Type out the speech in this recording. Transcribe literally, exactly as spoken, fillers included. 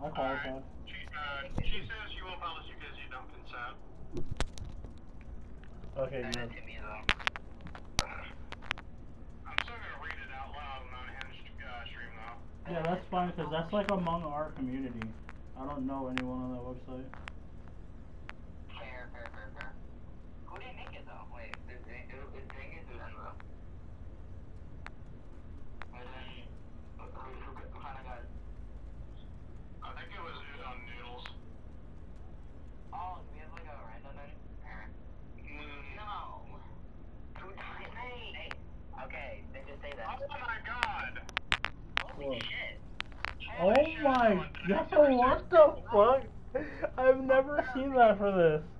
I qualify. Right. She, uh, she says she won't publish you because you don't consent. Okay, Send good. it to me though. I'm still gonna read it out loud on unhinged uh, stream though. Yeah, that's fine because that's like among our community. I don't know anyone on that website. Fair, fair, fair, fair. Who didn't make it though? Wait, is KingZangoose-A B N though? And then, who, who, who kind of got? I think it was on Noodles. Oh, do we have like a random then? Mm. No. Who died? Hey. Okay, then just say that. Oh my god! Holy What? shit. Oh my god, what the fuck? I've never seen that for this.